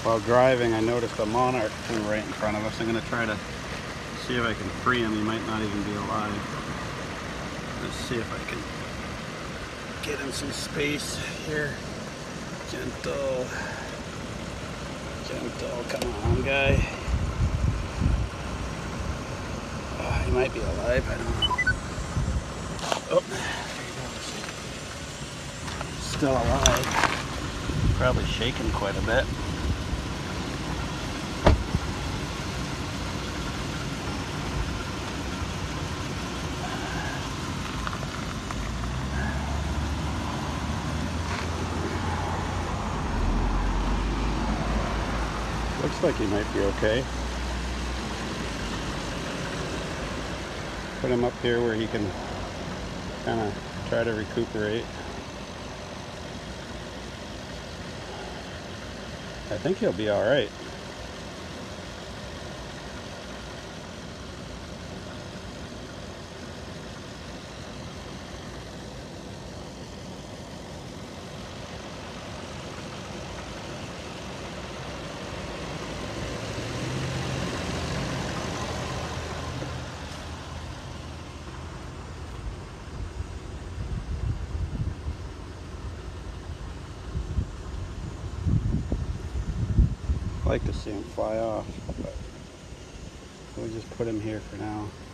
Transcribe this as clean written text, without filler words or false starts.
While driving, I noticed a monarch flew right in front of us. I'm going to try to see if I can free him. He might not even be alive. Let's see if I can get him some space here. Gentle. Gentle. Come on, guy. Oh, he might be alive. I don't know. Oh, there he goes. Still alive. Probably shaking quite a bit. Looks like he might be okay. Put him up here where he can kind of try to recuperate. I think he'll be all right. I'd like to see him fly off, but we'll just put him here for now.